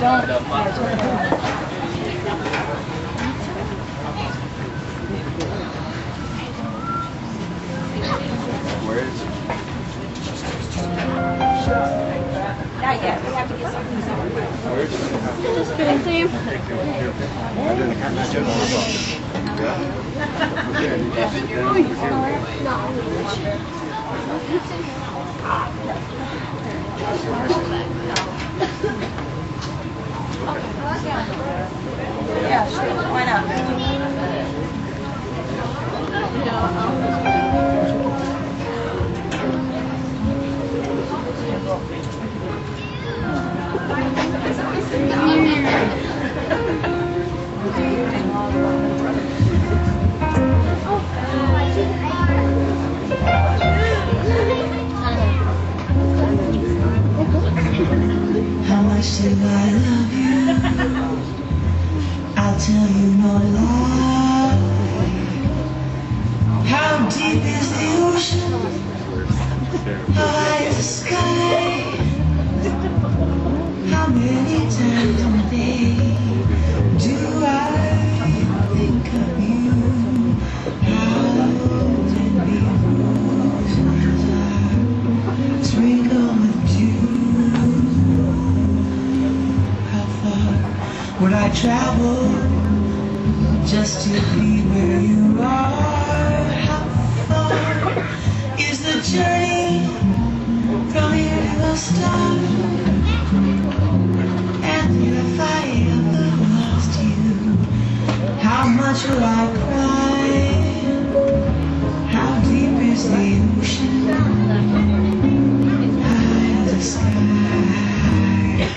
Where is it? Not yet. We have to get something. Where is it? Good, Sam. Yeah, sure. Why not? How much do I love you? I'll tell you no lie. How deep is the ocean? How high is the sky? How many times a day do I think of you? How many roses are sprinkled with dew? Would I travel just to be where you are? How far is the journey from here to the stars? And if I ever lost you, how much will I cry? How deep is the ocean? High as the sky.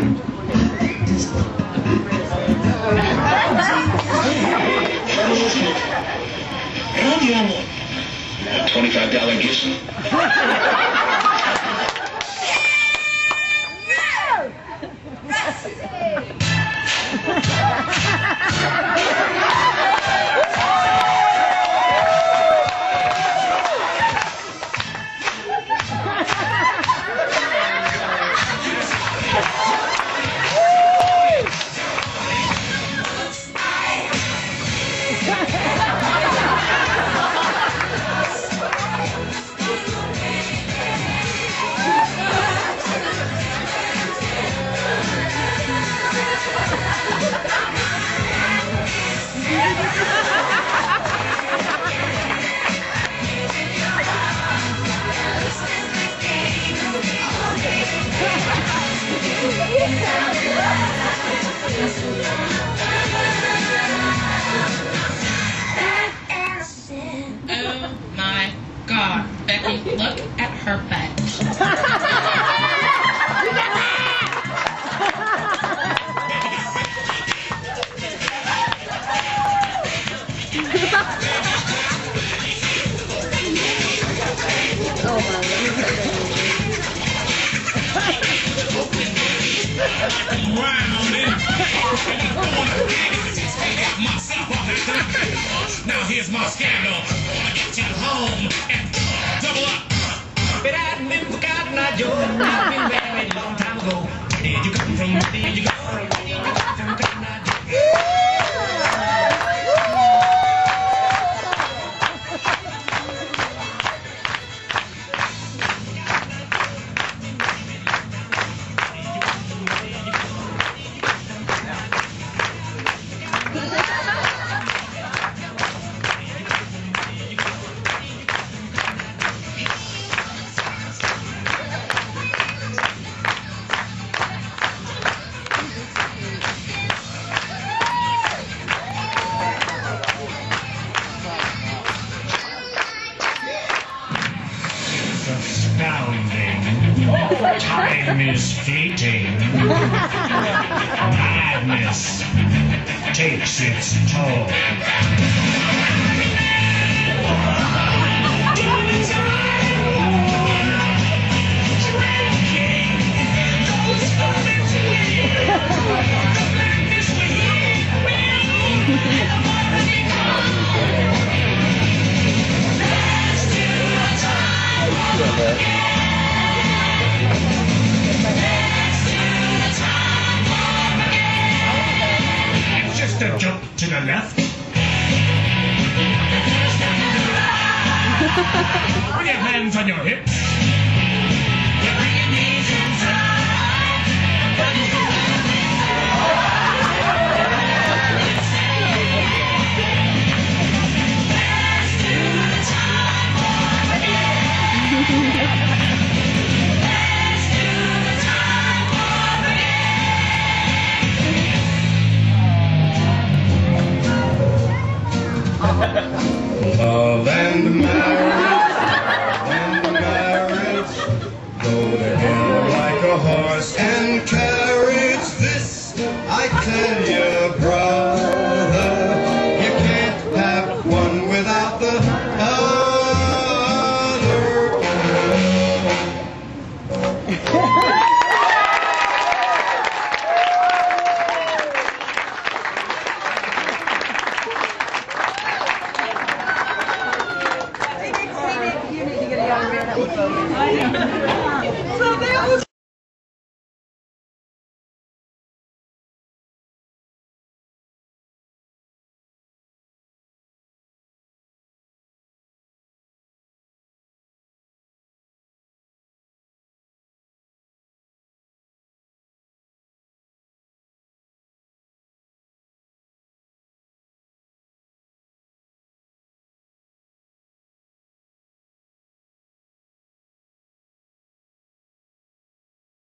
$25 gift. Oh my God, Becky, look at her butt. Now here's my scandal. I get you home and double up. But I've been forgotten, I've been married a long time ago. Did you come from? Did you go from? Did you come from? Cotton Eye Joe? Time is fleeting. Madness takes its toll. the left. Put your hands on your hips.